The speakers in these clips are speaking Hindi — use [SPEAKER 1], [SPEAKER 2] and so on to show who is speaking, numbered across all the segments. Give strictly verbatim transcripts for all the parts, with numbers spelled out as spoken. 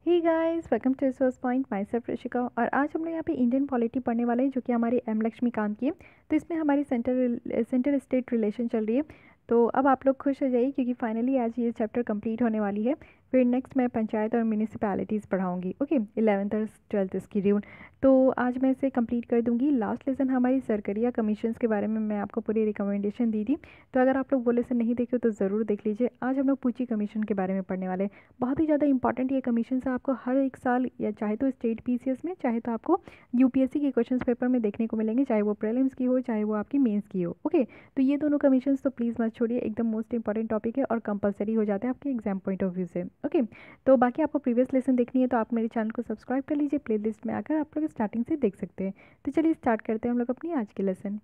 [SPEAKER 1] Hey guys, welcome to resource point. Myself Rishika. और आज हम लोग यहाँ पे इंडियन पॉलिटी पढ़ने वाले हैं, जो कि हमारी एम लक्ष्मीकांत की है। तो इसमें हमारी सेंटर सेंटर स्टेट रिलेशन चल रही है। तो अब आप लोग खुश हो जाइए, क्योंकि फाइनली आज ये चैप्टर कंप्लीट होने वाली है। फिर नेक्स्ट मैं पंचायत और म्यूनिसिपैलिटीज़ पढ़ाऊंगी। ओके, इलेवेंथ और ट्वेल्थ इसकी ड्यूल। तो आज मैं इसे कंप्लीट कर दूंगी। लास्ट लेसन हमारी सरकरिया कमीशंस के बारे में मैं आपको पूरी रिकमेंडेशन दी थी। तो अगर आप लोग वो लेसन नहीं देखे तो ज़रूर देख लीजिए। आज हम लोग पूची कमीशन के बारे में पढ़ने वाले हैं। बहुत ही ज़्यादा इंपॉर्टेंट ये कमीशन है, आपको हर एक साल या चाहे तो स्टेट पीसीएस में, चाहे तो आपको यूपीएससी के क्वेश्चंस पेपर में देखने को मिलेंगे, चाहे वो प्रीलिम्स की हो चाहे वो आपकी मेंस की हो। ओके, तो ये दोनों कमीशंस तो प्लीज़ मत छोड़िए, एकदम मोस्ट इंपॉर्टेंट टॉपिक है और कंपलसरी हो जाता है आपके एग्जाम पॉइंट ऑफ व्यू से। ओके, तो बाकी आपको प्रीवियस लेसन देखनी है तो आप मेरे चैनल को सब्सक्राइब कर लीजिए, प्ले लिस्ट में आकर आप लोग स्टार्टिंग से देख सकते हैं। तो चलिए स्टार्ट करते हैं हम लोग अपनी आज की लेसन।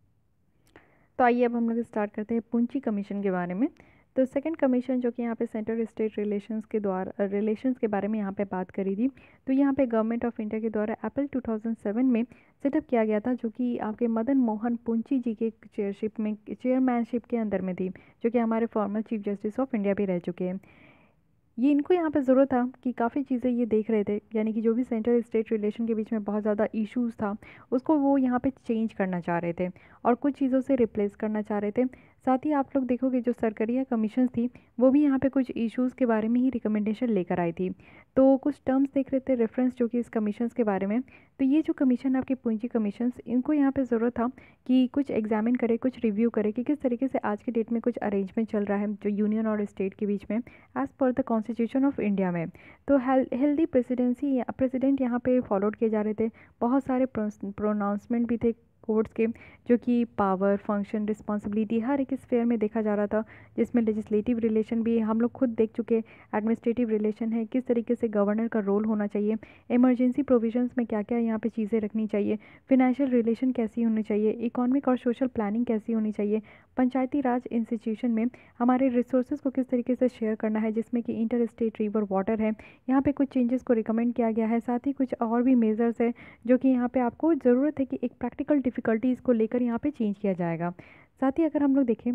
[SPEAKER 1] तो आइए अब हम लोग स्टार्ट करते हैं पूंची कमीशन के बारे में। तो सेकंड कमीशन जो कि यहाँ पे सेंटर स्टेट रिलेशंस के द्वारा रिलेशंस के बारे में यहाँ पे बात करी थी। तो यहाँ पे गवर्नमेंट ऑफ इंडिया के द्वारा अप्रैल टू थाउजेंड सेवन में सेटअप किया गया था, जो कि आपके मदन मोहन पूंची जी के चेयरशिप में चेयरमैनशिप के अंदर में थी, जो कि हमारे former chief justice of India भी रह चुके हैं। ये इनको यहाँ पे ज़रूरत था कि काफ़ी चीज़ें ये देख रहे थे, यानी कि जो भी सेंटर स्टेट रिलेशन के बीच में बहुत ज़्यादा इश्यूज था उसको वो यहाँ पे चेंज करना चाह रहे थे और कुछ चीज़ों से रिप्लेस करना चाह रहे थे। साथ ही आप लोग देखोगे जो सरकरिया कमीशन थी वो भी यहाँ पे कुछ इश्यूज़ के बारे में ही रिकमेंडेशन लेकर आई थी। तो कुछ टर्म्स देख रहे थे रेफरेंस जो कि इस कमीशंस के बारे में। तो ये जो कमीशन है आपके पूंजी कमीशंस, इनको यहाँ पे ज़रूरत था कि कुछ एग्जामिन करे, कुछ रिव्यू करे कि किस तरीके से आज के डेट में कुछ अरेंजमेंट चल रहा है जो यूनियन और स्टेट के बीच में as per the constitution of India में। तो हेल्दी प्रेसिडेंसी प्रेसिडेंट यहाँ पे फॉलोड किए जा रहे थे। बहुत सारे प्रोनाउंसमेंट भी थे कोर्ट्स के, जो कि पावर, फंक्शन, रिस्पॉन्सिबिलिटी हर एक स्फेयर में देखा जा रहा था, जिसमें लेजिस्लेटिव रिलेशन भी हम लोग खुद देख चुके, एडमिनिस्ट्रेटिव रिलेशन है, किस तरीके से गवर्नर का रोल होना चाहिए, इमरजेंसी प्रोविजंस में क्या क्या यहाँ पे चीज़ें रखनी चाहिए, फिनेंशियल रिलेशन कैसी होनी चाहिए, इकोनॉमिक और सोशल प्लानिंग कैसी होनी चाहिए, पंचायती राज इंस्टीट्यूशन में हमारे रिसोर्सेज को किस तरीके से शेयर करना है, जिसमें कि इंटर स्टेट रिवर वाटर है, यहाँ पे कुछ चेंजेस को रिकमेंड किया गया है। साथ ही कुछ और भी मेजर्स है जो कि यहाँ पे आपको ज़रूरत है कि एक प्रैक्टिकल डिफ़िकल्टीज़ को लेकर यहाँ पे चेंज किया जाएगा। साथ ही अगर हम लोग देखें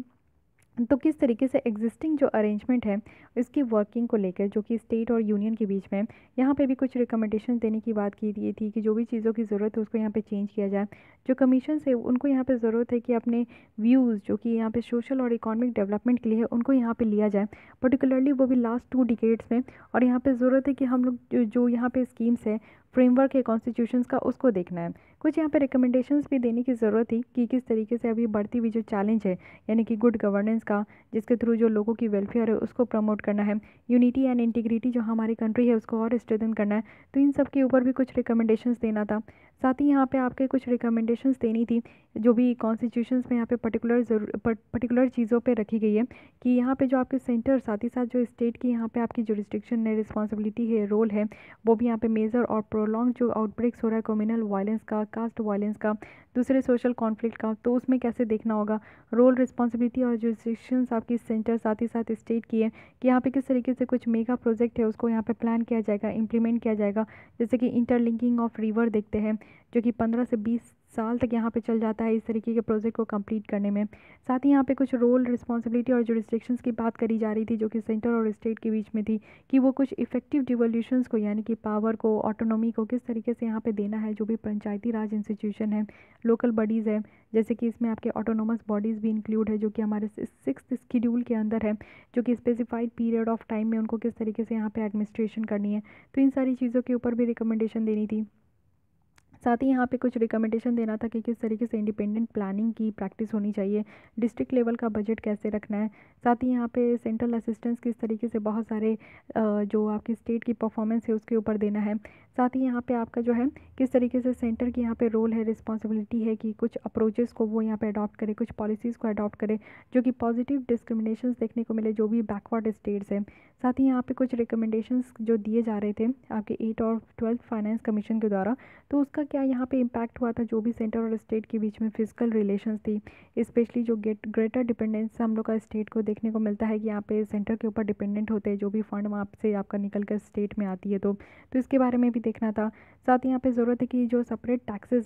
[SPEAKER 1] तो किस तरीके से एग्जिस्टिंग जो अरेंजमेंट है इसकी वर्किंग को लेकर, जो कि स्टेट और यूनियन के बीच में, यहाँ पे भी कुछ रिकमेंडेशन देने की बात की गई थी कि जो भी चीज़ों की ज़रूरत है उसको यहाँ पे चेंज किया जाए। जो कमीशन है उनको यहाँ पे ज़रूरत है कि अपने व्यूज़ जो कि यहाँ पे सोशल और इकोनॉमिक डेवलपमेंट के लिए है उनको यहाँ पे लिया जाए, पर्टिकुलरली वो भी लास्ट टू डिकेड्स में। और यहाँ पे ज़रूरत है कि हम लोग जो, जो यहाँ पे स्कीम्स है, फ्रेमवर्क है कॉन्स्टिट्यूशंस का, उसको देखना है। कुछ यहाँ पे रिकमेंडेशंस भी देने की ज़रूरत थी कि किस तरीके से अभी बढ़ती हुई जो चैलेंज है, यानी कि गुड गवर्नेंस का, जिसके थ्रू जो लोगों की वेलफेयर है उसको प्रमोट करना है, यूनिटी एंड इंटीग्रिटी जो हमारी कंट्री है उसको और स्ट्रेंथन करना है, तो इन सब के ऊपर भी कुछ रिकमेंडेशंस देना था। साथ ही यहाँ पे आपके कुछ रिकमेंडेशंस देनी थी जो भी कॉन्स्टिट्यूशंस में यहाँ पे पर्टिकुलर जरूर पर्टिकुलर चीज़ों पे रखी गई है कि यहाँ पे जो आपके सेंटर, साथ ही साथ जो स्टेट की यहाँ पे आपकी जुरिस्डिक्शन है, रिस्पॉन्सिबिलिटी है, रोल है, वो भी यहाँ पे मेजर और प्रोलॉन्ग जो आउटब्रेक्स हो रहा है कम्युनल वायलेंस का, कास्ट वायलेंस का, दूसरे सोशल कॉन्फ्लिक्ट का, तो उसमें कैसे देखना होगा। रोल, रिस्पॉन्सिबिलिटी और जुरिस्डिक्शंस आपकी सेंटर साथ ही साथ स्टेट की है कि यहाँ पे किस तरीके से कुछ मेगा प्रोजेक्ट है उसको यहाँ पे प्लान किया जाएगा, इम्प्लीमेंट किया जाएगा। जैसे कि इंटरलिंकिंग ऑफ रिवर देखते हैं, जो कि पंद्रह से बीस साल तक यहाँ पे चल जाता है इस तरीके के प्रोजेक्ट को कंप्लीट करने में। साथ ही यहाँ पे कुछ रोल, रिस्पॉन्सिबिलिटी और जुरिस्डिक्शंस की बात करी जा रही थी, जो कि सेंटर और स्टेट के बीच में थी, कि वो कुछ इफेक्टिव डिवोल्यूशंस को, यानी कि पावर को, ऑटोनॉमी को किस तरीके से यहाँ पे देना है। जो भी पंचायती राज इंस्टीट्यूशन है, लोकल बॉडीज़ है, जैसे कि इसमें आपके ऑटोनोमस बॉडीज़ भी इंक्लूड है, जो कि हमारे सिक्स शेड्यूल के अंदर है, जो कि स्पेसिफाइड पीरियड ऑफ टाइम में उनको किस तरीके से यहाँ पे एडमिनिस्ट्रेशन करनी है। तो इन सारी चीज़ों के ऊपर भी रिकमेंडेशन देनी थी। साथ ही यहाँ पे कुछ रिकमेंडेशन देना था कि किस तरीके से इंडिपेंडेंट प्लानिंग की प्रैक्टिस होनी चाहिए, डिस्ट्रिक्ट लेवल का बजट कैसे रखना है। साथ ही यहाँ पे सेंट्रल असिस्टेंस किस तरीके से बहुत सारे जो आपकी स्टेट की परफॉर्मेंस है उसके ऊपर देना है। साथ ही यहाँ पे आपका जो है किस तरीके से सेंटर की यहाँ पे रोल है, रिस्पॉन्सिबिलिटी है कि कुछ अप्रोचेस को वो यहाँ पे अडॉप्ट करे, कुछ पॉलिसीज़ को अडॉप्ट करे, जो कि पॉजिटिव डिस्क्रिमिनेशंस देखने को मिले जो भी बैकवर्ड स्टेट्स हैं। साथ ही यहाँ पे कुछ रिकमेंडेशंस जो दिए जा रहे थे आपके एट और ट्वेल्थ फाइनेंस कमीशन के द्वारा, तो उसका क्या यहाँ पे इम्पैक्ट हुआ था जो भी सेंटर और स्टेट के बीच में फिजिकल रिलेशंस थी, स्पेशली जो गेट ग्रेटर डिपेंडेंस हम लोग का स्टेट को देखने को मिलता है कि यहाँ पे सेंटर के ऊपर डिपेंडेंट होते हैं, जो भी फंड वहाँ से आपका निकल कर स्टेट में आती है, तो तो इसके बारे में भी देखना था। साथ ही यहाँ पे ज़रूरत है कि जो सेपरेट टैक्सेस है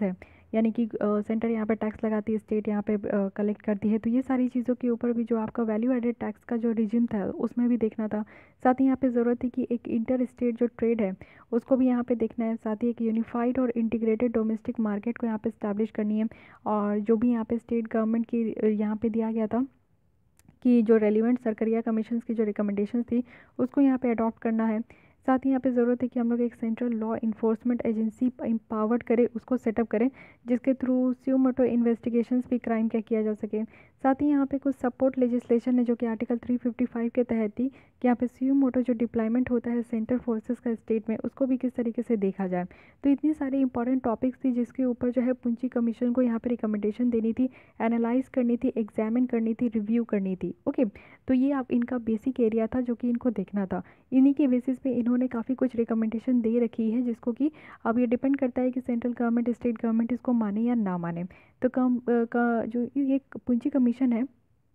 [SPEAKER 1] यानी कि सेंटर यहाँ पे टैक्स लगाती है, स्टेट यहाँ पे कलेक्ट करती है। तो ये सारी चीज़ों के ऊपर भी जो आपका वैल्यू एडेड टैक्स का जो रिजिम था उसमें भी देखना था। साथ ही यहाँ पे ज़रूरत थी कि एक इंटर स्टेट जो ट्रेड है उसको भी यहाँ पे देखना है। साथ ही एक यूनिफाइड और इंटीग्रेटेड डोमेस्टिक मार्केट को यहाँ पे इस्टेब्लिश करनी है। और जो भी यहाँ पे स्टेट गवर्नमेंट की यहाँ पे दिया गया था कि जो रेलिवेंट सरकरिया कमीशंस की जो रिकमेंडेशंस थी उसको यहाँ पे अडॉप्ट करना है। साथ ही यहाँ पे ज़रूरत है कि हम लोग एक central law enforcement agency empowered करें, उसको सेटअप करें, जिसके थ्रू स्यू मोटो इन्वेस्टिगेशंस भी क्राइम का किया जा सके। साथ ही यहाँ पे कुछ सपोर्ट लेजिस्लेशन है जो कि आर्टिकल थ्री फिफ्टी फाइव के तहत थी कि यहाँ पे स्यू मोटो जो डिप्लॉयमेंट होता है सेंटर फोर्सेस का स्टेट में, उसको भी किस तरीके से देखा जाए। तो इतनी सारी इंपॉर्टेंट टॉपिक्स थी जिसके ऊपर जो है पुंची कमीशन को यहाँ पे रिकमेंडेशन देनी थी, एनालाइज करनी थी, एग्जामिन करनी थी, रिव्यू करनी थी। ओके, तो ये आप इनका बेसिक एरिया था जो कि इनको देखना था। इन्हीं के बेसिस पे इन्होंने काफ़ी कुछ रिकमेंडेशन दे रखी है जिसको कि अब ये डिपेंड करता है कि सेंट्रल गवर्नमेंट स्टेट गवर्नमेंट इसको माने या ना माने। तो कम का जो ये पुंची कमीशन है,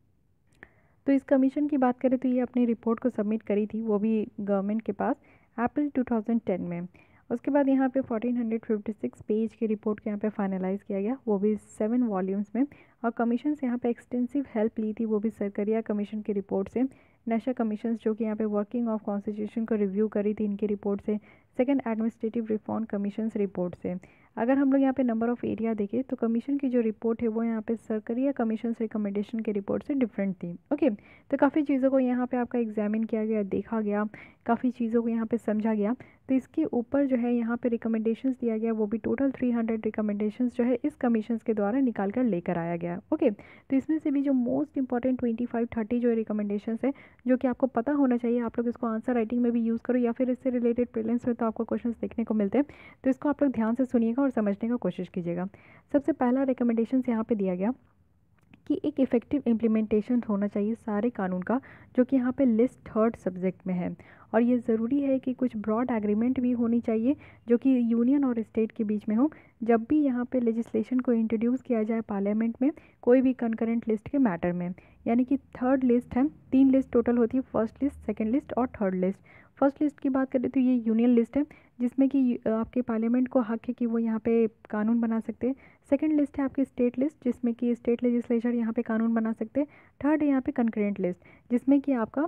[SPEAKER 1] तो इस कमीशन की बात करें तो ये अपनी रिपोर्ट को सबमिट करी थी, वो भी गवर्नमेंट के पास अप्रैल टू थाउजेंड टेन में। उसके बाद यहाँ पे फोर्टीन फिफ्टी सिक्स पेज की रिपोर्ट को यहाँ पे फाइनलाइज किया गया, वो भी सेवन वॉल्यूम्स में। और कमीशन से यहाँ पे एक्सटेंसिव हेल्प ली थी, वो भी सरकरिया कमीशन की रिपोर्ट से, नेशा कमीशन जो कि यहाँ पे वर्किंग ऑफ कॉन्स्टिट्यूशन को रिव्यू करी थी इनकी रिपोर्ट से, second administrative reform commission report से। अगर हम लोग यहाँ पे नंबर ऑफ़ एरिया देखें तो कमीशन की जो रिपोर्ट है वो यहाँ पे सरकरिया कमीशन रिकमेंडेशन के रिपोर्ट से डिफरेंट थी। ओके, तो काफ़ी चीज़ों को यहाँ पे आपका एग्जामिन किया गया, देखा गया, काफ़ी चीज़ों को यहाँ पे समझा गया। तो इसके ऊपर जो है यहाँ पे रिकमेंडेशंस दिया गया, वो भी टोटल थ्री हंड्रेड रिकमेंडेशंस जो है इस कमीशन के द्वारा निकाल कर लेकर आया गया। ओके, तो इसमें से भी जो most important twenty five thirty जो रिकमेंडेशंस है जो कि आपको पता होना चाहिए, आप लोग इसको आंसर राइटिंग में भी यूज़ करो या फिर इससे रिलेटेड प्रीलिम्स में तो आपको क्वेश्चंस देखने को मिलते हैं, तो इसको आप लोग ध्यान से सुनिएगा और समझने का कोशिश कीजिएगा। सबसे पहला रिकमेंडेशन यहाँ पे दिया गया कि एक इफ़ेक्टिव इम्प्लीमेंटेशन होना चाहिए सारे कानून का जो कि यहाँ पे लिस्ट थर्ड सब्जेक्ट में है। और ये ज़रूरी है कि कुछ ब्रॉड एग्रीमेंट भी होनी चाहिए जो कि यूनियन और स्टेट के बीच में हो, जब भी यहाँ पे लेजिस्लेशन को इंट्रोड्यूस किया जाए पार्लियामेंट में कोई भी कंकरेंट लिस्ट के मैटर में। यानी कि थर्ड लिस्ट है, तीन लिस्ट टोटल होती है, फर्स्ट लिस्ट, सेकेंड लिस्ट और थर्ड लिस्ट। फर्स्ट लिस्ट की बात करें तो ये यूनियन लिस्ट है जिसमें कि आपके पार्लियामेंट को हक है कि वो यहाँ पे कानून बना सकते हैं। सेकंड लिस्ट है आपकी स्टेट लिस्ट जिसमें कि स्टेट लेजिस्लेचर यहाँ पे कानून बना सकते हैं। थर्ड है यहाँ पे कंकरेंट लिस्ट जिसमें कि आपका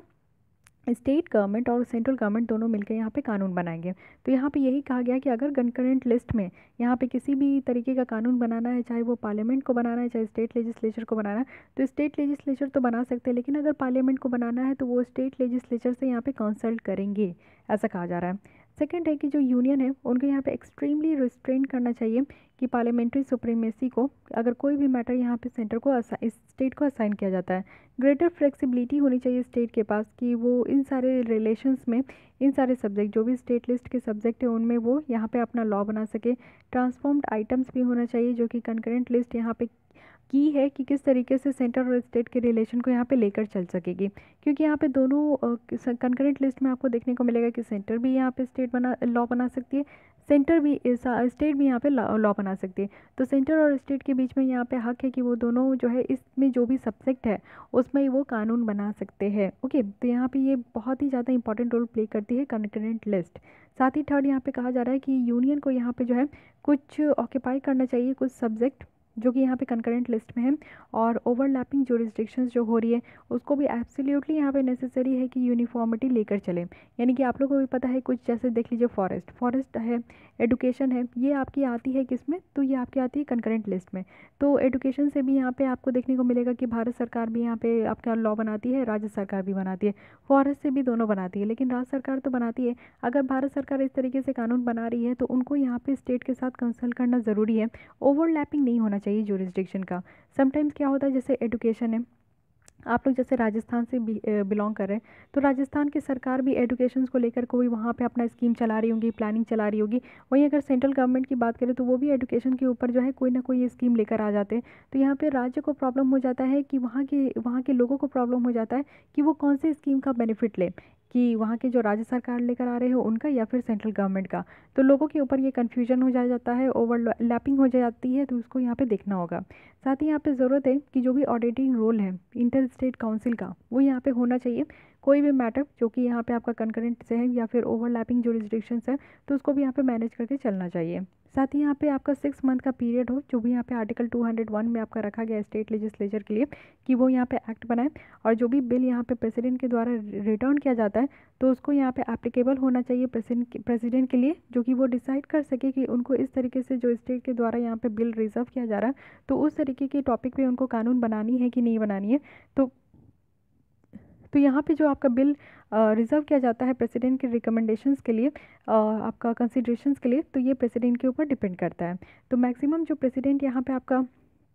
[SPEAKER 1] स्टेट गवर्नमेंट और सेंट्रल गवर्नमेंट दोनों मिलकर यहाँ पे कानून बनाएंगे। तो यहाँ पे यही कहा गया कि अगर कंकरेंट लिस्ट में यहाँ पे किसी भी तरीके का कानून बनाना है, चाहे वो पार्लियामेंट को बनाना है चाहे स्टेट लेजिस्लेचर को बनाना है, तो स्टेट लेजिस्लेचर तो बना सकते हैं, लेकिन अगर पार्लियामेंट को बनाना है तो वो स्टेट लेजिस्लेचर से यहाँ पे कंसल्ट करेंगे, ऐसा कहा जा रहा है। सेकेंड है कि जो यूनियन है उनको यहाँ पे एक्सट्रीमली रिस्ट्रेन करना चाहिए कि पार्लियामेंट्री सुप्रीमेसी को, अगर कोई भी मैटर यहाँ पे सेंटर को स्टेट को असाइन किया जाता है, ग्रेटर फ्लेक्सिबिलिटी होनी चाहिए स्टेट के पास कि वो इन सारे रिलेशंस में इन सारे सब्जेक्ट जो भी स्टेट लिस्ट के सब्जेक्ट है उनमें वो यहाँ पे अपना लॉ बना सके। ट्रांसफॉर्म्ड आइटम्स भी होना चाहिए जो कि कंकरेंट लिस्ट यहाँ पे की है कि किस तरीके से सेंटर और स्टेट के रिलेशन को यहाँ पे लेकर चल सकेगी, क्योंकि यहाँ पे दोनों कंकरेंट लिस्ट में आपको देखने को मिलेगा कि सेंटर भी यहाँ पे स्टेट बना लॉ बना सकती है, सेंटर भी स्टेट भी यहाँ पे लॉ बना सकती है। तो सेंटर और स्टेट के बीच में यहाँ पे हक है कि वो दोनों जो है इसमें जो भी सब्जेक्ट है उसमें वो कानून बना सकते हैं। ओके, तो यहाँ पे ये बहुत ही ज़्यादा इंपॉर्टेंट रोल प्ले करती है कंकरेंट लिस्ट। साथ ही थर्ड यहाँ पे कहा जा रहा है कि यूनियन को यहाँ पे जो है कुछ ऑक्यूपाई करना चाहिए कुछ सब्जेक्ट जो कि यहाँ पे कंकरेंट लिस्ट में है, और ओवरलैपिंग जुरिस्डिक्शंस जो हो रही है उसको भी एब्सोल्युटली यहाँ पे नेसेसरी है कि यूनिफॉर्मिटी लेकर चले। यानी कि आप लोगों को भी पता है कुछ, जैसे देख लीजिए फॉरेस्ट फॉरेस्ट है, एडुकेशन है, ये आपकी आती है किस में, तो ये आपकी आती है कंकरेंट लिस्ट में। तो एडुकेशन से भी यहाँ पे आपको देखने को मिलेगा कि भारत सरकार भी यहाँ पे आपका लॉ बनाती है, राज्य सरकार भी बनाती है, फॉरेस्ट से भी दोनों बनाती है, लेकिन राज्य सरकार तो बनाती है। अगर भारत सरकार इस तरीके से कानून बना रही है तो उनको यहाँ पे स्टेट के साथ कंसल्ट करना ज़रूरी है, ओवरलैपिंग नहीं होना चाहिए जुरिस्डिक्शन का। समटाइम्स क्या होता है, जैसे एडुकेशन है, आप लोग जैसे राजस्थान से बिलोंग कर रहे हैं तो राजस्थान की सरकार भी एडुकेशन को लेकर कोई वहाँ पे अपना स्कीम चला रही होगी, प्लानिंग चला रही होगी। वहीं अगर सेंट्रल गवर्नमेंट की बात करें तो वो भी एडुकेशन के ऊपर जो है कोई ना कोई ये स्कीम लेकर आ जाते हैं। तो यहाँ पे राज्य को प्रॉब्लम हो जाता है कि वहाँ के वहाँ के लोगों को प्रॉब्लम हो जाता है कि वो कौन से स्कीम का बेनिफिट ले, कि वहाँ के जो राज्य सरकार लेकर आ रहे हो उनका या फिर सेंट्रल गवर्नमेंट का। तो लोगों के ऊपर ये कन्फ्यूजन हो जा जाता है, ओवरलैपिंग हो जाती है, तो उसको यहाँ पे देखना होगा। साथ ही यहाँ पे ज़रूरत है कि जो भी ऑडिटिंग रोल है इंटर स्टेट काउंसिल का वो यहाँ पे होना चाहिए। कोई भी मैटर जो कि यहाँ पे आपका कंकरेंट से है या फिर ओवरलैपिंग जुरिसडिक्शंस है तो उसको भी यहाँ पे मैनेज करके चलना चाहिए। साथ ही यहाँ पे आपका सिक्स मंथ का पीरियड हो, जो भी यहाँ पे आर्टिकल टू हंड्रेड वन में आपका रखा गया स्टेट लेजिस्लेचर के लिए कि वो यहाँ पे एक्ट बनाए, और जो भी बिल यहाँ पे प्रेसिडेंट के द्वारा रिटर्न किया जाता है तो उसको यहाँ पे एप्लीकेबल होना चाहिए प्रेसिडेंट प्रेसिडेंट के लिए, जो कि वो डिसाइड कर सके कि उनको इस तरीके से जो स्टेट के द्वारा यहाँ पे बिल रिजर्व किया जा रहा है तो उस तरीके के टॉपिक पे उनको कानून बनानी है कि नहीं बनानी है। तो तो यहाँ पे जो आपका बिल रिजर्व किया जाता है प्रेसिडेंट के रिकमेंडेशंस के लिए, uh, आपका कंसिडरेशंस के लिए, तो ये प्रेसिडेंट के ऊपर डिपेंड करता है। तो मैक्सिमम जो प्रेसिडेंट यहाँ पे आपका,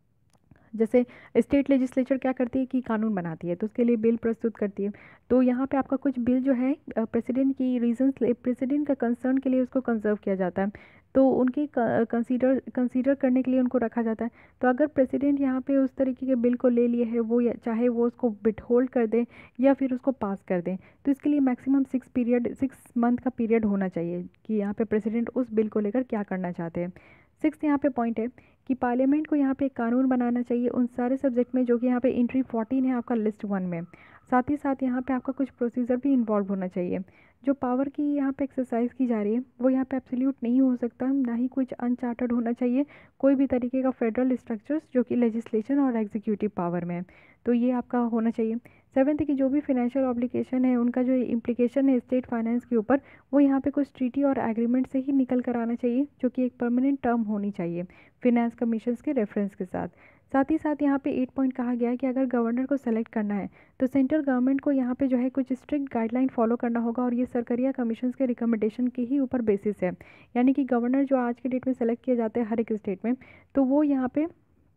[SPEAKER 1] जैसे स्टेट लेजिस्लेचर क्या करती है कि कानून बनाती है तो उसके लिए बिल प्रस्तुत करती है, तो यहाँ पे आपका कुछ बिल जो है प्रेसिडेंट की रीजंस, प्रेसिडेंट का कंसर्न के लिए उसको कंजर्व किया जाता है, तो उनके कंसीडर कंसीडर करने के लिए उनको रखा जाता है। तो अगर प्रेसिडेंट यहाँ पे उस तरीके के बिल को ले लिए है, वो चाहे वो उसको विथहोल्ड कर दें या फिर उसको पास कर दें, तो इसके लिए maximum six period six month का पीरियड होना चाहिए कि यहाँ पे प्रेसिडेंट उस बिल को लेकर क्या करना चाहते हैं। सिक्स यहाँ पे पॉइंट है कि पार्लियामेंट को यहाँ पे एक कानून बनाना चाहिए उन सारे सब्जेक्ट में जो कि यहाँ पे एंट्री फोर्टीन है आपका लिस्ट वन में। साथ ही साथ यहाँ पे आपका कुछ प्रोसीजर भी इन्वॉल्व होना चाहिए। जो पावर की यहाँ पे एक्सरसाइज की जा रही है वो यहाँ पे एब्सोल्यूट नहीं हो सकता, ना ही कुछ अनचार्टर्ड होना चाहिए कोई भी तरीके का फेडरल स्ट्रक्चर्स जो कि लेजिस्लेशन और एग्जीक्यूटिव पावर में है, तो ये आपका होना चाहिए। सेवन्थ की जो भी फाइनेंशियल ऑब्लिगेशन है उनका जो इम्प्लीकेशन है स्टेट फाइनेंस के ऊपर, वो यहाँ पे कुछ ट्रीटी और एग्रीमेंट से ही निकल कर आना चाहिए, जो कि एक परमानेंट टर्म होनी चाहिए फिनेंस कमीशंस के रेफरेंस के साथ। साथ ही साथ यहाँ पे एट पॉइंट कहा गया है कि अगर गवर्नर को सेलेक्ट करना है तो सेंट्रल गवर्नमेंट को यहाँ पे जो है कुछ स्ट्रिक्ट गाइडलाइन फॉलो करना होगा, और ये सरकरिया कमीशंस के रिकमेंडेशन के ही ऊपर बेसिस है। यानी कि गवर्नर जो आज के डेट में सेलेक्ट किए जाते हैं हर एक स्टेट में, तो वो यहाँ पे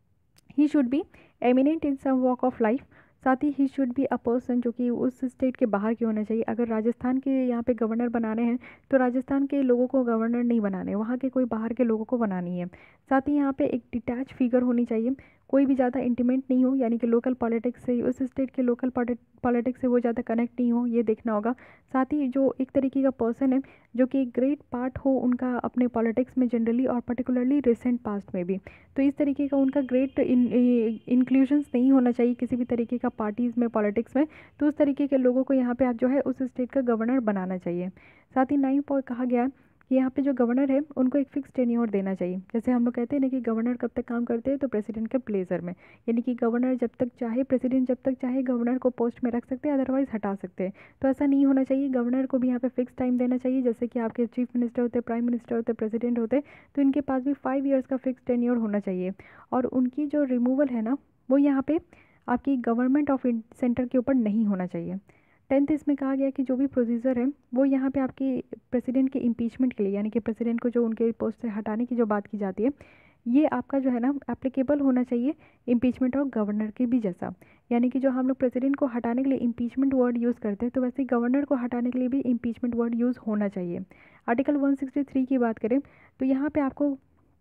[SPEAKER 1] ही should be eminent in some walk of life. साथ ही ही शुड बी अ पर्सन जो कि उस स्टेट के बाहर के होना चाहिए। अगर राजस्थान के यहाँ पे गवर्नर बनाने हैं तो राजस्थान के लोगों को गवर्नर नहीं बनाने, वहाँ के कोई बाहर के लोगों को बनानी है। साथ ही यहाँ पे एक डिटैच फिगर होनी चाहिए, कोई भी ज़्यादा इंटीमेट नहीं हो, यानी कि लोकल पॉलिटिक्स से, उस स्टेट के लोकल पॉलिटिक्स से वो ज़्यादा कनेक्ट नहीं हो, ये देखना होगा। साथ ही जो एक तरीके का पर्सन है जो कि एक ग्रेट पार्ट हो उनका अपने पॉलिटिक्स में जनरली और पर्टिकुलरली रिसेंट पास्ट में भी, तो इस तरीके का उनका ग्रेट इंक्लूजन्स नहीं होना चाहिए किसी भी तरीके का पार्टीज़ में, पॉलिटिक्स में, तो उस तरीके के लोगों को यहाँ पे आप जो है उस स्टेट का गवर्नर बनाना चाहिए। साथ ही नाइन पॉइंट कहा गया कि यहाँ पे जो गवर्नर है उनको एक फिक्स टेन्योर देना चाहिए। जैसे हम लोग कहते हैं ना कि गवर्नर कब तक काम करते हैं, तो प्रेसिडेंट के प्लेजर में, यानी कि गवर्नर जब तक चाहे, प्रेसिडेंट जब तक चाहे गवर्नर को पोस्ट में रख सकते हैं, अदरवाइज हटा सकते हैं। तो ऐसा नहीं होना चाहिए, गवर्नर को भी यहाँ पे फिक्स टाइम देना चाहिए। जैसे कि आपके चीफ मिनिस्टर होते, प्राइम मिनिस्टर होते, प्रेसिडेंट होते, तो इनके पास भी फाइव ईयर्स का फिक्स टेन्योर होना चाहिए, और उनकी जो रिमूवल है ना वो यहाँ पे आपकी गवर्नमेंट ऑफ सेंटर के ऊपर नहीं होना चाहिए। टेंथ इसमें कहा गया कि जो भी प्रोसीजर है वो यहाँ पे आपकी प्रेसिडेंट के इम्पीचमेंट के लिए, यानी कि प्रेसिडेंट को जो उनके पोस्ट से हटाने की जो बात की जाती है, ये आपका जो है ना एप्लीकेबल होना चाहिए इम्पीचमेंट ऑफ गवर्नर के भी जैसा। यानी कि जो हम लोग प्रेसिडेंट को हटाने के लिए इम्पीचमेंट वर्ड यूज़ करते हैं, तो वैसे ही गवर्नर को हटाने के लिए भी इम्पीचमेंट वर्ड यूज़ होना चाहिए। आर्टिकल वन सिक्सटी थ्री की बात करें तो यहाँ पे आपको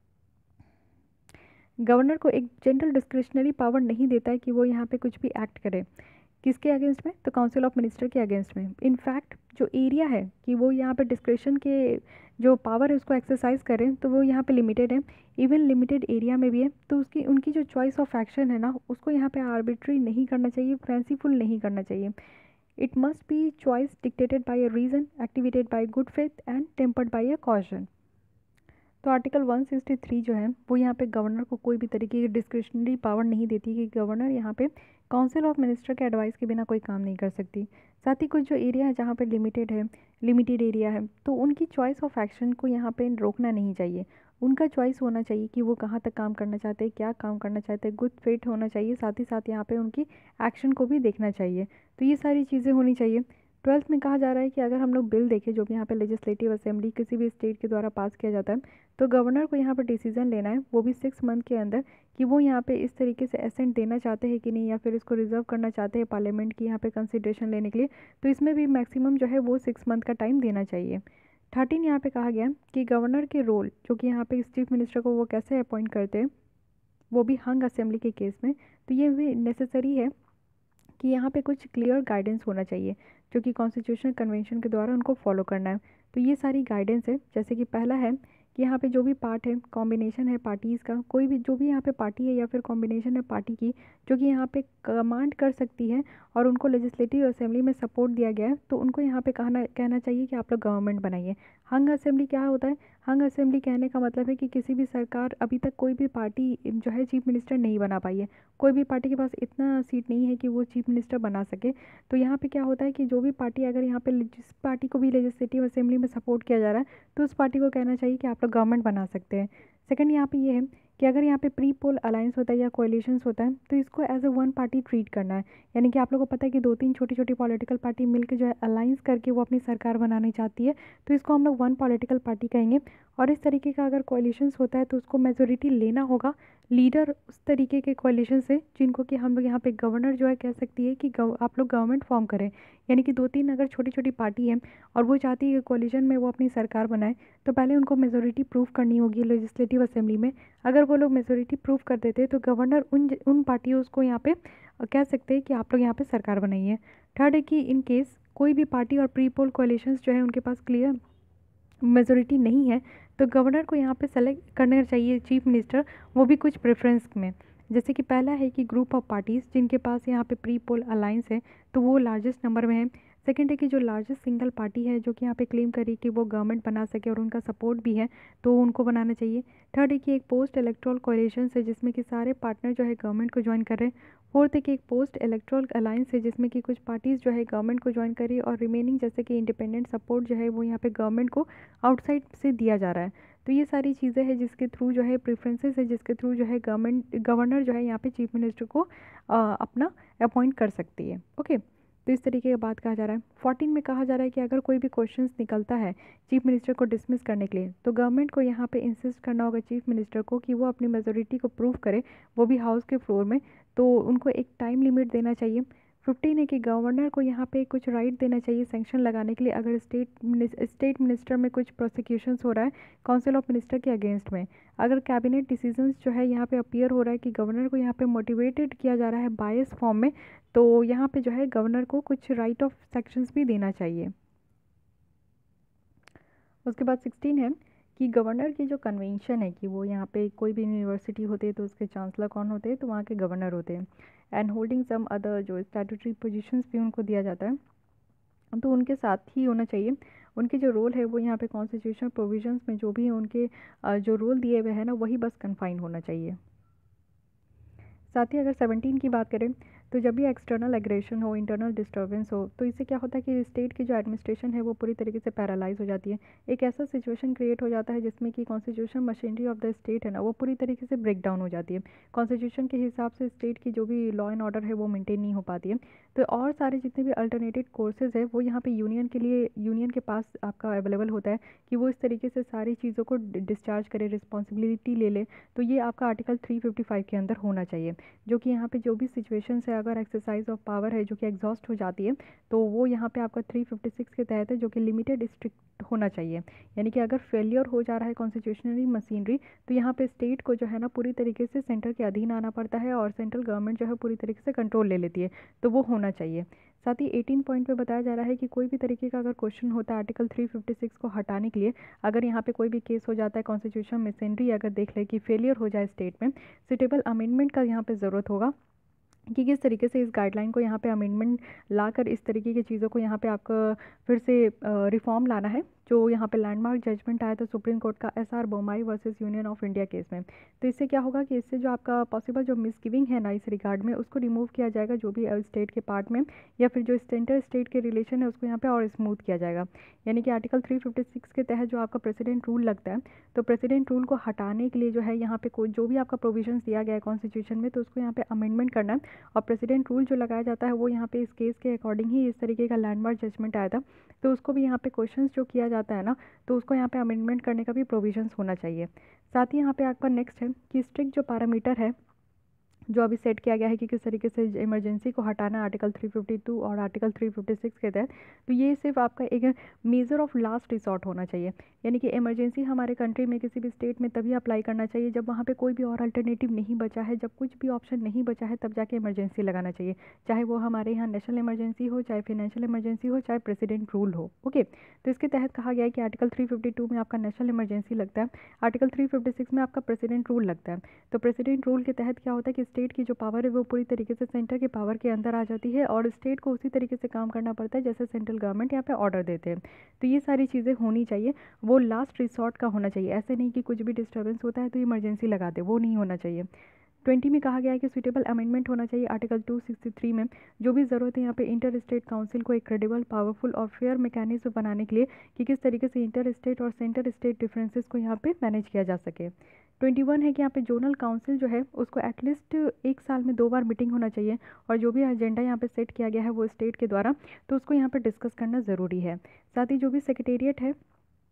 [SPEAKER 1] गवर्नर को एक जनरल डिस्क्रिशनरी पावर नहीं देता है कि वो यहाँ पे कुछ भी एक्ट करे। किसके अगेंस्ट में? तो काउंसिल ऑफ मिनिस्टर के अगेंस्ट में। इनफैक्ट जो एरिया है कि वो यहाँ पे डिस्क्रिशन के जो पावर है उसको एक्सरसाइज करें, तो वो यहाँ पे लिमिटेड है, इवन लिमिटेड एरिया में भी है। तो उसकी उनकी जो चॉइस ऑफ एक्शन है ना उसको यहाँ पे आर्बिट्री नहीं करना चाहिए, फैंसीफुल नहीं करना चाहिए। It must be choice dictated by a reason, activated by good faith and tempered by a caution. तो आर्टिकल वन सिक्सटी थ्री जो है वो यहाँ पे गवर्नर को कोई भी तरीके की डिस्क्रिशनरी पावर नहीं देती कि गवर्नर यहाँ पे काउंसिल ऑफ मिनिस्टर के एडवाइस के बिना कोई काम नहीं कर सकती। साथ ही कुछ जो एरिया है जहाँ पे लिमिटेड है, लिमिटेड एरिया है, तो उनकी चॉइस ऑफ एक्शन को यहाँ पे रोकना नहीं चाहिए। उनका चॉइस होना चाहिए कि वो कहाँ तक काम करना चाहते हैं, क्या काम करना चाहते हैं, गुड फेट होना चाहिए। साथ ही साथ यहाँ पे उनकी एक्शन को भी देखना चाहिए। तो ये सारी चीज़ें होनी चाहिए। ट्वेल्थ में कहा जा रहा है कि अगर हम लोग बिल देखें जो भी यहाँ पे लेजिस्लेटिव असेंबली किसी भी स्टेट के द्वारा पास किया जाता है, तो गवर्नर को यहाँ पर डिसीजन लेना है, वो भी सिक्स मंथ के अंदर, कि वो यहाँ पे इस तरीके से एसेंट देना चाहते हैं कि नहीं, या फिर इसको रिजर्व करना चाहते हैं पार्लियामेंट की यहाँ पे कंसिडरेशन लेने के लिए। तो इसमें भी मैक्सिमम जो है वो सिक्स मंथ का टाइम देना चाहिए। थर्टीन यहाँ पे कहा गया कि गवर्नर के रोल जो कि यहाँ पे चीफ मिनिस्टर को वो कैसे अपॉइंट करते हैं, वो भी हंग असेंबली के केस में, तो ये भी नेसेसरी है कि यहाँ पे कुछ क्लियर गाइडेंस होना चाहिए जो कि कॉन्स्टिट्यूशनल कन्वेंशन के द्वारा उनको फॉलो करना है। तो ये सारी गाइडेंस है, जैसे कि पहला है कि यहाँ पे जो भी पार्ट है, कॉम्बिनेशन है पार्टीज़ का, कोई भी जो भी यहाँ पे पार्टी है या फिर कॉम्बिनेशन है पार्टी की जो कि यहाँ पे कमांड कर सकती है और उनको लेजिस्लेटिव असेंबली में सपोर्ट दिया गया है, तो उनको यहाँ पे कहना कहना चाहिए कि आप लोग गवर्नमेंट बनाइए। हंग असेंबली क्या होता है? हंग असेंबली कहने का मतलब है कि किसी भी सरकार, अभी तक कोई भी पार्टी जो है चीफ मिनिस्टर नहीं बना पाई है, कोई भी पार्टी के पास इतना सीट नहीं है कि वो चीफ मिनिस्टर बना सके। तो यहाँ पे क्या होता है कि जो भी पार्टी, अगर यहाँ पे जिस पार्टी को भी लेजिस्लेटिव असेंबली में सपोर्ट किया जा रहा है, तो उस पार्टी को कहना चाहिए कि आप लोग गवर्नमेंट बना सकते हैं। सेकंड यहाँ पे ये है कि अगर यहाँ पे प्री पोल अलायंस होता है या कोएलिशंस होता है, तो इसको as a one party treat करना है। यानी कि आप लोगों को पता है कि दो तीन छोटी छोटी पॉलिटिकल पार्टी मिलकर जो है अलायंस करके वो अपनी सरकार बनानी चाहती है, तो इसको हम लोग वन पॉलिटिकल पार्टी कहेंगे। और इस तरीके का अगर कोएलिशंस होता है तो उसको मेजोरिटी लेना होगा लीडर उस तरीके के कोएलिशन से जिनको कि हम लोग यहाँ पे गवर्नर जो है कह सकती है कि गव, आप लोग गवर्नमेंट फॉर्म करें। यानी कि दो तीन अगर छोटी छोटी पार्टी है और वो चाहती है कि कोएलिशन में वो अपनी सरकार बनाए, तो पहले उनको मेजोरिटी प्रूव करनी होगी लेजिस्लेटिव असेंबली में। अगर वो लोग मेजोरिटी प्रूव कर देते तो गवर्नर उन उन पार्टियों को यहाँ पे कह सकते हैं कि आप लोग यहाँ पे सरकार बनाइए। थर्ड है कि इन केस कोई भी पार्टी और प्री पोल कोएलिशंस जो है उनके पास क्लियर मेजोरिटी नहीं है, तो गवर्नर को यहाँ पे सेलेक्ट करना चाहिए चीफ मिनिस्टर, वो भी कुछ प्रेफरेंस में। जैसे कि पहला है कि ग्रुप ऑफ पार्टीज़ जिनके पास यहाँ पे प्री पोल अलायंस है, तो वो लार्जेस्ट नंबर में है। सेकंड है कि जो लार्जेस्ट सिंगल पार्टी है जो कि यहाँ पे क्लेम करी कि वो गवर्नमेंट बना सके और उनका सपोर्ट भी है, तो उनको बनाना चाहिए। थर्ड है कि एक पोस्ट इलेक्ट्रल कोएलिशन है जिसमें कि सारे पार्टनर जो है गवर्नमेंट को ज्वाइन कर रहे हैं। फोर्थ है कि एक पोस्ट इलेक्ट्रल अलायंस है जिसमें कि कुछ पार्टीज़ जो है गवर्नमेंट को ज्वाइन करी और रिमेनिंग जैसे कि इंडिपेंडेंट सपोर्ट जो है वो यहाँ पे गवर्नमेंट को आउटसाइड से दिया जा रहा है। तो ये सारी चीज़ें हैं जिसके थ्रू जो है प्रेफरेंसेस है जिसके थ्रू जो है गवर्नमेंट गवर्नर जो है यहाँ पे चीफ मिनिस्टर को आ, अपना अपॉइंट कर सकती है। ओके, तो इस तरीके की बात कहा जा रहा है। फोर्टीन में कहा जा रहा है कि अगर कोई भी क्वेश्चंस निकलता है चीफ मिनिस्टर को डिसमिस करने के लिए, तो गवर्नमेंट को यहाँ पे इंसिस्ट करना होगा चीफ मिनिस्टर को कि वो अपनी मेजोरिटी को प्रूव करे, वो भी हाउस के फ्लोर में। तो उनको एक टाइम लिमिट देना चाहिए। फिफ्टीन है कि गवर्नर को यहाँ पे कुछ राइट देना चाहिए सैंक्शन लगाने के लिए अगर स्टेट स्टेट मिनिस्टर में कुछ प्रोसिक्यूशंस हो रहा है काउंसिल ऑफ मिनिस्टर के अगेंस्ट में। अगर कैबिनेट डिसीजंस जो है यहाँ पे अपीयर हो रहा है कि गवर्नर को यहाँ पे मोटिवेटेड किया जा रहा है बायस फॉर्म में, तो यहाँ पे जो है गवर्नर को कुछ राइट ऑफ सेक्शंस भी देना चाहिए। उसके बाद सिक्सटीन है कि गवर्नर की जो कन्वेंशन है कि वो यहाँ पे कोई भी यूनिवर्सिटी होते हैं तो उसके चांसलर कौन होते हैं, तो वहाँ के गवर्नर होते हैं। एंड होल्डिंग सम अदर जो स्टैट्यूटरी पोजीशंस भी उनको दिया जाता है, तो उनके साथ ही होना चाहिए। उनके जो रोल है वो यहाँ पे कॉन्स्टिट्यूशनल प्रोविजंस में जो भी है उनके जो रोल दिए हुए हैं ना वही बस कन्फाइन होना चाहिए। साथ ही अगर सेवनटीन की बात करें तो जब भी एक्सटर्नल एग्रेशन हो, इंटरनल डिस्टर्बेंस हो, तो इससे क्या होता है कि स्टेट की जो एडमिनिस्ट्रेशन है वो पूरी तरीके से पैरालाइज हो जाती है। एक ऐसा सिचुएशन क्रिएट हो जाता है जिसमें कि constitution machinery of the state है ना वो पूरी तरीके से ब्रेक डाउन हो जाती है। कॉन्स्टिट्यूशन के हिसाब से स्टेट की जो भी लॉ एंड ऑर्डर है वो मेंटेन नहीं हो पाती है। तो और सारे जितने भी अल्टरनेटिव कोर्सेज है वो यहाँ पे यूनियन के लिए यूनियन के पास आपका अवेलेबल होता है कि वो इस तरीके से सारी चीज़ों को डिस्चार्ज करे, रिस्पॉन्सिबिलिटी ले ले। तो ये आपका आर्टिकल थ्री फिफ्टी फाइव के अंदर होना चाहिए, जो कि यहाँ पे जो भी सिचुएशंस है अगर एक्सरसाइज ऑफ पावर है जो कि एग्जॉस्ट हो जाती है, तो वो यहाँ पे आपका थ्री फिफ्टी सिक्स के तहत है जो कि लिमिटेड स्ट्रिक्ट होना चाहिए। यानी कि अगर फेलियर हो जा रहा है कॉन्स्टिट्यूशनरी मशीनरी, तो यहाँ पे स्टेट को जो है ना पूरी तरीके से सेंटर के अधीन आना पड़ता है और सेंट्रल गवर्नमेंट जो है पूरी तरीके से कंट्रोल ले लेती है, तो वो होना चाहिए। साथ ही एटीन पॉइंट पे बताया जा रहा है कि कोई भी तरीके का अगर क्वेश्चन होता है आर्टिकल थ्री फिफ्टी सिक्स को हटाने के लिए, अगर यहाँ पे कोई भी केस हो जाता है कॉन्स्टिट्यूशन मशीनरी अगर देख ले कि फेलियर हो जाए स्टेट में, सुटेबल अमेंडमेंट का यहाँ पे ज़रूरत होगा कि किस तरीके से इस गाइडलाइन को यहाँ पे अमेंडमेंट लाकर इस तरीके की चीज़ों को यहाँ पे आपको फिर से रिफॉर्म लाना है। जो यहाँ पे लैंडमार्क जजमेंट आया था सुप्रीम कोर्ट का S R Bommai versus union of India case में, तो इससे क्या होगा कि इससे जो आपका पॉसिबल जो मिसगिविंग है ना इस रिगार्ड में उसको रिमूव किया जाएगा, जो भी स्टेट के पार्ट में या फिर जो सेंटर स्टेट के रिलेशन है उसको यहाँ पे और स्मूथ किया जाएगा। यानी कि आर्टिकल थ्री फिफ्टी सिक्स के तहत जो आपका प्रेसिडेंट रूल लगता है, तो प्रेसिडेंट रूल को हटाने के लिए जो है यहाँ पे कोई जो भी आपका प्रोविजंस दिया गया है कॉन्स्टिट्यूशन में, तो उसको यहाँ पे अमेंडमेंट करना है। और प्रेसिडेंट रूल जो लगाया जाता है वो यहाँ पे इस केस के अकॉर्डिंग ही इस तरीके का लैंडमार्क जजमेंट आया था, तो उसको भी यहाँ पे क्वेश्चंस जो किया जाता है ना तो उसको यहाँ पे अमेंडमेंट करने का भी प्रोविजंस होना चाहिए। साथ ही यहाँ पे आपका नेक्स्ट है कि स्ट्रिक्ट जो पैरामीटर है जो अभी सेट किया गया है कि किस तरीके से इमरजेंसी को हटाना आर्टिकल थ्री फिफ्टी टू और आर्टिकल थ्री फिफ्टी सिक्स के तहत, तो ये सिर्फ आपका एक मेजर ऑफ लास्ट रिसॉर्ट होना चाहिए। यानी कि इमरजेंसी हमारे कंट्री में किसी भी स्टेट में तभी अप्लाई करना चाहिए जब वहाँ पे कोई भी और अल्टरनेटिव नहीं बचा है, जब कुछ भी ऑप्शन नहीं बचा है, तब जाके इमरजेंसी लगाना चाहिए। चाहे वो हमारे यहाँ नेशनल इमरजेंसी हो, चाहे फाइनेंशियल इमरजेंसी हो, चाहे प्रेसिडेंट रूल हो। ओके, तो इसके तहत कहा गया है कि आर्टिकल थ्री फिफ्टी टू में आपका नेशनल इमरजेंसी लगता है, आर्टिकल थ्री फिफ्टी सिक्स में आपका प्रेसिडेंट रूल लगता है। तो प्रेसिडेंट रूल के तहत क्या होता है कि स्टेट की जो पावर है वो पूरी तरीके से सेंटर के पावर के अंदर आ जाती है और स्टेट को उसी तरीके से काम करना पड़ता है जैसे सेंट्रल गवर्नमेंट यहाँ पे ऑर्डर देते हैं। तो ये सारी चीज़ें होनी चाहिए, वो लास्ट रिसॉर्ट का होना चाहिए। ऐसे नहीं कि कुछ भी डिस्टर्बेंस होता है तो इमरजेंसी लगा दे, वो नहीं होना चाहिए। ट्वेंटी में कहा गया है कि सुटेबल अमेंडमेंट होना चाहिए आर्टिकल टू सिक्सटी थ्री में। जो भी ज़रूरत है यहाँ पे इंटर स्टेट काउंसिल को एक क्रेडिबल, पावरफुल और फेयर मैकेनिज्म बनाने के लिए कि किस तरीके से इंटर स्टेट और सेंटर स्टेट डिफरेंसेस को यहाँ पे मैनेज किया जा सके। ट्वेंटी वन है कि यहाँ पे जोनल काउंसिल जो है उसको एटलीस्ट एक साल में दो बार मीटिंग होना चाहिए और जो भी एजेंडा यहाँ पे सेट किया गया है वो स्टेट के द्वारा, तो उसको यहाँ पे डिस्कस करना ज़रूरी है। साथ ही जो भी सेक्रेटेरिएट है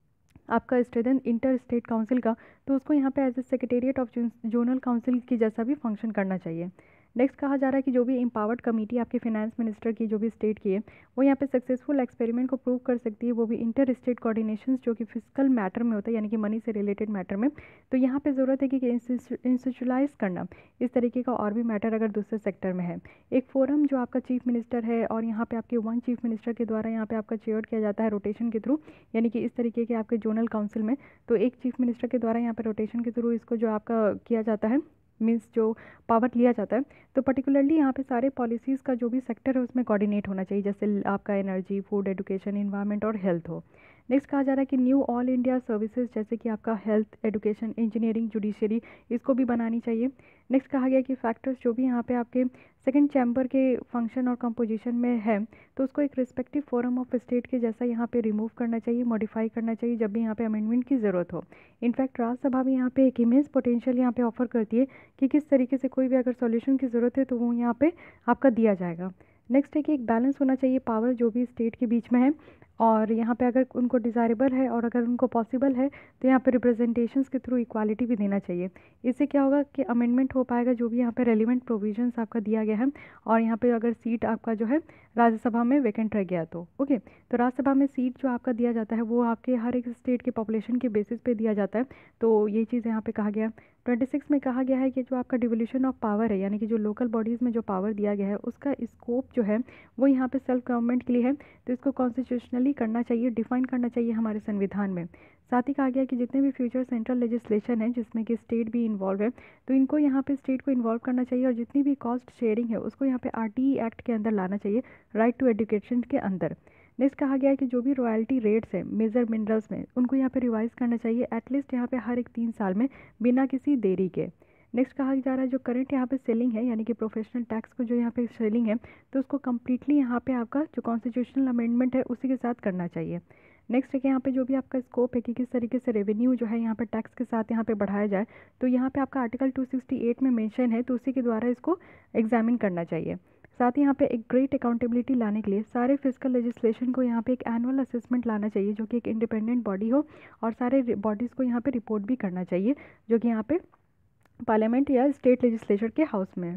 [SPEAKER 1] आपका स्ट्रेंथन इंटर स्टेट काउंसिल का, तो उसको यहाँ पे as a secretariat of zonal council की जैसा भी फंक्शन करना चाहिए। नेक्स्ट कहा जा रहा है कि जो भी एम्पावर्ड कमेटी आपके फाइनेंस मिनिस्टर की जो भी स्टेट की है वो यहाँ पे सक्सेसफुल एक्सपेरिमेंट को प्रूव कर सकती है, वो भी इंटर स्टेट कोऑर्डिनेशन जो कि फिजिकल मैटर में होता है यानी कि मनी से रिलेटेड मैटर में। तो यहाँ पे ज़रूरत है कि इंस्टीट्यूशनलाइज करना इस तरीके का और भी मैटर अगर दूसरे सेक्टर में है। एक फोरम जो आपका चीफ मिनिस्टर है और यहाँ पे आपके वन चीफ मिनिस्टर के द्वारा यहाँ पे आपका चेयर किया जाता है रोटेशन के थ्रू, यानी कि इस तरीके के आपके जोनल काउंसिल में, तो एक चीफ मिनिस्टर के द्वारा यहाँ पे रोटेशन के थ्रू इसको जो आपका किया जाता है, मीन्स जो पावर लिया जाता है। तो पर्टिकुलरली यहाँ पे सारे पॉलिसीज़ का जो भी सेक्टर है उसमें कोऑर्डिनेट होना चाहिए, जैसे आपका एनर्जी, फूड, एजुकेशन, इन्वायरमेंट और हेल्थ हो। नेक्स्ट कहा जा रहा है कि न्यू ऑल इंडिया सर्विसेज जैसे कि आपका हेल्थ, एजुकेशन, इंजीनियरिंग, जुडिशरी, इसको भी बनानी चाहिए। नेक्स्ट कहा गया कि फैक्टर्स जो भी यहाँ पे आपके सेकंड चैम्बर के फंक्शन और कंपोजिशन में है तो उसको एक रिस्पेक्टिव फोरम ऑफ स्टेट के जैसा यहाँ पे रिमूव करना चाहिए, मॉडिफाई करना चाहिए जब भी यहाँ पे अमेंडमेंट की ज़रूरत हो। इनफैक्ट राज्यसभा भी यहाँ पे एक इमेज पोटेंशियल यहाँ पे ऑफर करती है कि किस तरीके से कोई भी अगर सॉल्यूशन की ज़रूरत है तो वो यहाँ पे आपका दिया जाएगा। नेक्स्ट है कि एक बैलेंस होना चाहिए पावर जो भी स्टेट के बीच में है, और यहाँ पे अगर उनको डिज़ायरेबल है और अगर उनको पॉसिबल है तो यहाँ पे रिप्रेजेंटेशंस के थ्रू इक्वालिटी भी देना चाहिए। इससे क्या होगा कि अमेंडमेंट हो पाएगा जो भी यहाँ पे रेलिवेंट प्रोविजंस आपका दिया गया है, और यहाँ पे अगर सीट आपका जो है राज्यसभा में वैकेंट रह गया तो ओके, तो राज्यसभा में सीट जो आपका दिया जाता है वो आपके हर एक स्टेट के पॉपुलेशन के बेसिस पे दिया जाता है। तो ये चीज़ यहाँ पे कहा गया। ट्वेंटी सिक्स में कहा गया है कि जो आपका डिवोल्यूशन ऑफ पावर है, यानी कि जो लोकल बॉडीज़ में जो पावर दिया गया है उसका स्कोप जो है वो यहाँ पे सेल्फ गवर्नमेंट के लिए है, तो इसको कॉन्स्टिट्यूशनली करना चाहिए, डिफाइन करना चाहिए हमारे संविधान में। साथ ही कहा गया कि जितने भी फ्यूचर सेंट्रल लेजिस्लेशन है जिसमें कि स्टेट भी इन्वॉल्व है तो इनको यहाँ पे स्टेट को इन्वॉल्व करना चाहिए, और जितनी भी कॉस्ट शेयरिंग है उसको यहाँ पे आरटीई एक्ट के अंदर लाना चाहिए, राइट टू एजुकेशन के अंदर। नेक्स्ट कहा गया है कि जो भी रॉयल्टी रेट्स हैं मेजर मिनरल्स में उनको यहाँ पे रिवाइज करना चाहिए एटलीस्ट यहाँ पे हर एक तीन साल में बिना किसी देरी के। नेक्स्ट कहा जा रहा है जो करंट यहाँ पे सेलिंग है यानी कि प्रोफेशनल टैक्स को जो यहाँ पे सेलिंग है तो उसको कम्प्लीटली यहाँ पे आपका जो कॉन्स्टिट्यूशनल अमेंडमेंट है उसी के साथ करना चाहिए। नेक्स्ट है कि यहाँ पे जो भी आपका स्कोप है कि किस तरीके से रेवेन्यू जो है यहाँ पे टैक्स के साथ यहाँ पे बढ़ाया जाए, तो यहाँ पे आपका आर्टिकल टू सिक्सटी एट में मेंशन है तो उसी के द्वारा इसको एग्जामिन करना चाहिए। साथ ही यहाँ पे एक ग्रेट अकाउंटेबिलिटी लाने के लिए सारे फिजिकल लेजिस्लेशन को यहाँ पे एक एनुअल असेसमेंट लाना चाहिए जो कि एक इंडिपेंडेंट बॉडी हो, और सारे बॉडीज़ को यहाँ पे रिपोर्ट भी करना चाहिए जो कि यहाँ पे पार्लियामेंट या स्टेट लेजिस्लेचर के हाउस में।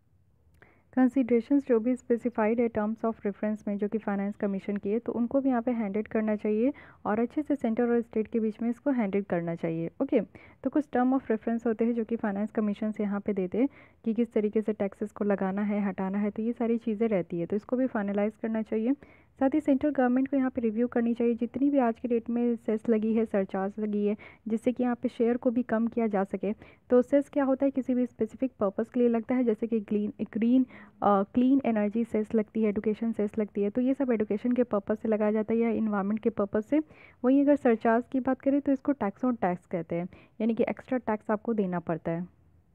[SPEAKER 1] कंसीडरेशंस जो भी स्पेसिफाइड है टर्म्स ऑफ रेफरेंस में जो कि फाइनेंस कमीशन की है तो उनको भी यहाँ पे हैंडल करना चाहिए और अच्छे से सेंटर और स्टेट के बीच में इसको हैंडल करना चाहिए। ओके, तो कुछ टर्म ऑफ रेफरेंस होते हैं जो कि फाइनेंस कमीशन से यहाँ पे देते हैं कि किस तरीके से टैक्सेस को लगाना है, हटाना है, तो ये सारी चीज़ें रहती है, तो इसको भी फाइनलाइज करना चाहिए। साथ ही सेंट्रल गवर्नमेंट को यहाँ पे रिव्यू करनी चाहिए जितनी भी आज के डेट में सेस लगी है, सरचार्ज लगी है, जिससे कि यहाँ पे शेयर को भी कम किया जा सके। तो सेस क्या होता है किसी भी स्पेसिफिक पर्पज़ के लिए लगता है, जैसे कि green green clean energy cess लगती है, एडुकेशन सेस लगती है, तो ये सब एडुकेशन के पर्पज़ से लगाया जाता है या इन्वायरमेंट के पर्पज़ से। वहीं अगर सरचार्ज की बात करें तो इसको टैक्स ऑन टैक्स कहते हैं, यानी कि एक्स्ट्रा टैक्स आपको देना पड़ता है,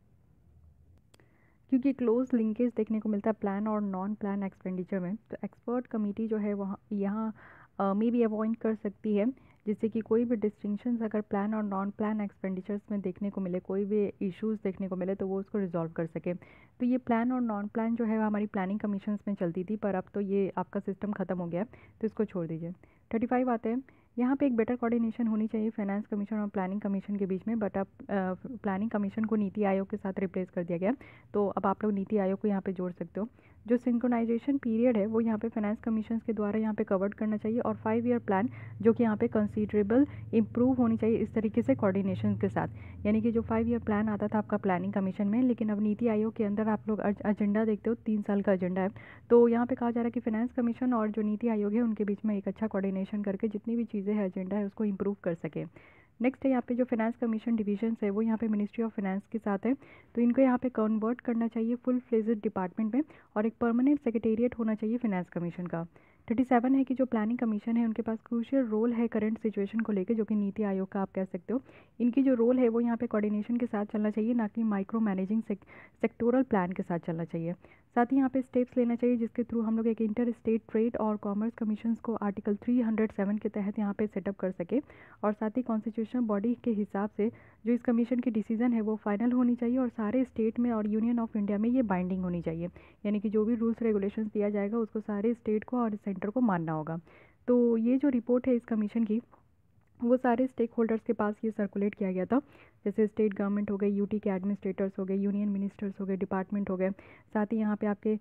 [SPEAKER 1] क्योंकि क्लोज लिंकेज देखने को मिलता है प्लान और नॉन प्लान एक्सपेंडिचर में। तो एक्सपर्ट कमेटी जो है वहाँ यहाँ मे बी अपॉइंट कर सकती है, जिससे कि कोई भी डिस्टिंक्शंस अगर प्लान और नॉन प्लान एक्सपेंडिचर्स में देखने को मिले, कोई भी इश्यूज देखने को मिले तो वो उसको रिजॉल्व कर सके। तो ये प्लान और नॉन प्लान जो है हमारी प्लानिंग कमीशंस में चलती थी, पर अब तो ये आपका सिस्टम ख़त्म हो गया है तो इसको छोड़ दीजिए। थर्टी फाइव आते हैं यहाँ पे एक बेटर कोऑर्डिनेशन होनी चाहिए फाइनेंस कमीशन और प्लानिंग कमीशन के बीच में, बट अब प्लानिंग कमीशन को नीति आयोग के साथ रिप्लेस कर दिया गया, तो अब आप लोग नीति आयोग को यहाँ पे जोड़ सकते हो। जो सिंक्रोनाइजेशन पीरियड है वो यहाँ पे फाइनेंस कमीशन के द्वारा यहाँ पे कवर्ड करना चाहिए, और फाइव ईयर प्लान जो कि यहाँ पे कंसीडरेबल इंप्रूव होनी चाहिए इस तरीके से कोऑर्डिनेशन के साथ। यानी कि जो फाइव ईयर प्लान आता था आपका प्लानिंग कमीशन में, लेकिन अब नीति आयोग के अंदर आप लोग एजेंडा देखते हो तीन साल का एजेंडा है, तो यहाँ पे कहा जा रहा है कि फाइनेंस कमीशन और जो नीति आयोग है उनके बीच में एक अच्छा कोऑर्डिनेशन करके जितनी भी चीज़ें हैं एजेंडा है उसको इंप्रूव कर सके। नेक्स्ट है यहाँ पे जो फाइनेंस कमीशन डिविजन्स है वो यहाँ पे मिनिस्ट्री ऑफ फाइनेंस के साथ है, तो इनको यहाँ पे कन्वर्ट करना चाहिए फुल फ्लेजेड डिपार्टमेंट में, और एक परमानेंट सेक्रेटेरिएट होना चाहिए फाइनेंस कमीशन का। थर्टी सेवन है कि जो प्लानिंग कमीशन है उनके पास क्रूशियल रोल है करंट सिचुएशन को लेकर, जो कि नीति आयोग का आप कह सकते हो। इनकी जो रोल है वो यहाँ पे कोऑर्डिनेशन के साथ चलना चाहिए, ना कि माइक्रो मैनेजिंग सेक्टोरल प्लान के साथ चलना चाहिए। साथ ही यहाँ पे स्टेप्स लेना चाहिए जिसके थ्रू हम लोग एक इंटर स्टेट ट्रेड और कॉमर्स कमीशन को आर्टिकल थ्री हंड्रेड सेवन के तहत यहाँ पे सेटअप कर सके, और साथ ही कॉन्स्टिट्यूशनल बॉडी के हिसाब से जो इस कमीशन की डिसीजन है वो फाइनल होनी चाहिए, और सारे स्टेट में और यूनियन ऑफ इंडिया में ये बाइंडिंग होनी चाहिए। यानी कि जो भी रूल्स रेगुलेशंस दिया जाएगा उसको सारे स्टेट को और सेंटर को मानना होगा। तो ये जो रिपोर्ट है इस कमीशन की वो सारे स्टेक होल्डर्स के पास ये सर्कुलेट किया गया था, जैसे स्टेट गवर्नमेंट हो गए, यूटी के एडमिनिस्ट्रेटर्स हो गए, यूनियन मिनिस्टर्स हो गए, डिपार्टमेंट हो गए, साथ ही यहाँ पे आपके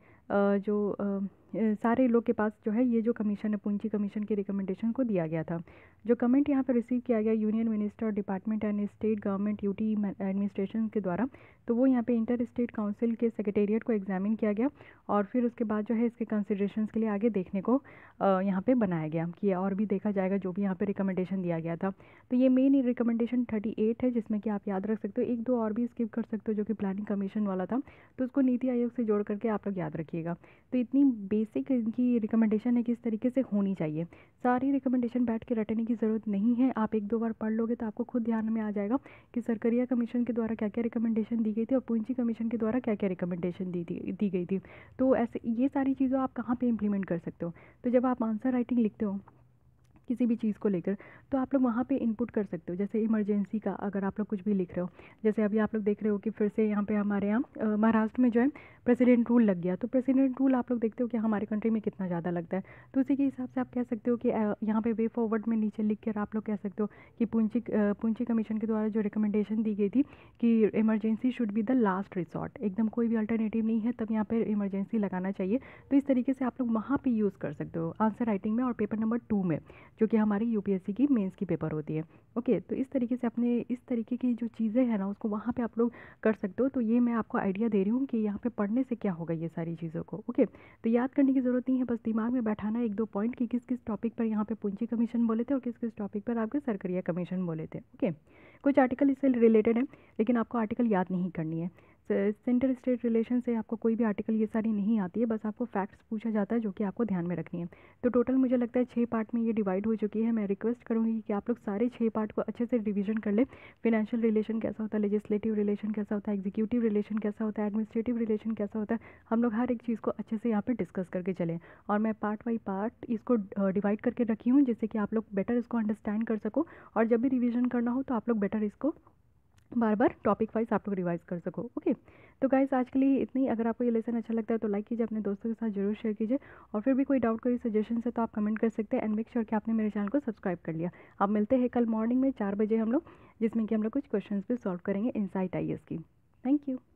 [SPEAKER 1] जो सारे लोग के पास जो है ये जो कमीशन है पूंजी कमीशन की रिकमेंडेशन को दिया गया था। जो कमेंट यहाँ पे रिसीव किया गया union minister, department and state government UT administration के द्वारा, तो वो यहाँ पे इंटर स्टेट काउंसिल के सेक्रेटेरिएट को एग्जामिन किया गया, और फिर उसके बाद जो है इसके कंसिडरेशंस के लिए आगे देखने को यहाँ पे बनाया गया कि और भी देखा जाएगा जो भी यहाँ पे रिकमेंडेशन दिया गया था। तो ये मेन रिकमेंडेशन थर्टी एट है, जिसमें कि आप याद रख सकते हो, एक दो और भी स्किप कर सकते हो जो कि प्लानिंग कमीशन वाला था, तो उसको नीति आयोग से जोड़ करके आप लोग याद रखिएगा। तो इतनी बेसिक इनकी रिकमेंडेशन है किस तरीके से होनी चाहिए। सारी रिकमेंडेशन बैठ के रटने की ज़रूरत नहीं है, आप एक दो बार पढ़ लोगे तो आपको खुद ध्यान में आ जाएगा कि सरकरिया कमीशन के द्वारा क्या क्या रिकमेंडेशन दी गई थी और पूंजी कमीशन के द्वारा क्या क्या रिकमेंडेशन दी थी दी गई थी। तो ऐसे ये सारी चीज़ें आप कहाँ पे इम्प्लीमेंट कर सकते हो। तो जब आप आंसर राइटिंग लिखते हो किसी भी चीज़ को लेकर, तो आप लोग वहाँ पे इनपुट कर सकते हो। जैसे इमरजेंसी का अगर आप लोग कुछ भी लिख रहे हो, जैसे अभी आप लोग देख रहे हो कि फिर से यहाँ पे हमारे यहाँ महाराष्ट्र में जो है प्रेसिडेंट रूल लग गया, तो प्रेसिडेंट रूल आप लोग देखते हो कि हमारे कंट्री में कितना ज़्यादा लगता है, तो उसी के हिसाब से आप कह सकते हो कि यहाँ पे वे फॉरवर्ड में नीचे लिख कर आप लोग कह सकते हो कि पूंजी पूंजी कमीशन के द्वारा जो रिकमेंडेशन दी गई थी कि emergency should be the last resort, एकदम कोई भी अल्टरनेटिव नहीं है तब यहाँ पर इमरजेंसी लगाना चाहिए। तो इस तरीके से आप लोग वहाँ पर यूज़ कर सकते हो आंसर राइटिंग में और पेपर नंबर टू में, जो कि हमारी यूपीएससी की मेंस की पेपर होती है। ओके, तो इस तरीके से अपने इस तरीके की जो चीज़ें हैं ना उसको वहाँ पे आप लोग कर सकते हो। तो ये मैं आपको आइडिया दे रही हूँ कि यहाँ पे पढ़ने से क्या होगा ये सारी चीज़ों को। ओके, तो याद करने की ज़रूरत नहीं है, बस दिमाग में बैठाना एक दो पॉइंट कि किस किस टॉपिक पर यहाँ पे पूंजी कमीशन बोले थे और किस किस टॉपिक पर आपके सरकरिया कमीशन बोले थे। ओके, कुछ आर्टिकल इससे रिलेटेड है लेकिन आपको आर्टिकल याद नहीं करनी है। सेंटर स्टेट रिलेशन से आपको कोई भी आर्टिकल ये सारी नहीं आती है, बस आपको फैक्ट्स पूछा जाता है जो कि आपको ध्यान में रखनी है। तो टोटल मुझे लगता है छः पार्ट में ये डिवाइड हो चुकी है। मैं रिक्वेस्ट करूँगी कि आप लोग सारे छः पार्ट को अच्छे से रिवीजन कर ले। फिनेंशियल रिलेशन कैसा होता है, लेजिस्लेटिव रिलेशन कैसा होता है, एग्जीक्यूटिव रिलेशन कैसा होता है, एडमिनिस्ट्रेटिव रिलेशन कैसा होता है, हम लोग हर एक चीज़ को अच्छे से यहाँ पर डिस्कस करके चलें। और मैं पार्ट बाई पार्ट इसको डिवाइड करके रखी हूँ जिससे कि आप लोग बेटर इसको अंडरस्टैंड कर सको, और जब भी रिविजन करना हो तो आप लोग बेटर इसको बार बार टॉपिक वाइज आप लोग रिवाइज कर सको। ओके, तो गाइस आज के लिए इतनी। अगर आपको ये लेसन अच्छा लगता है तो लाइक कीजिए, अपने दोस्तों के साथ जरूर शेयर कीजिए, और फिर भी कोई डाउट कोई सजेशन है तो आप कमेंट कर सकते हैं। एंड मेक श्योर कि आपने मेरे चैनल को सब्सक्राइब कर लिया। अब मिलते हैं कल मॉर्निंग में चार बजे हम लोग, जिसमें कि हम लोग कुछ क्वेश्चंस भी सॉल्व करेंगे इनसाइट आई ए एस की। Thank you.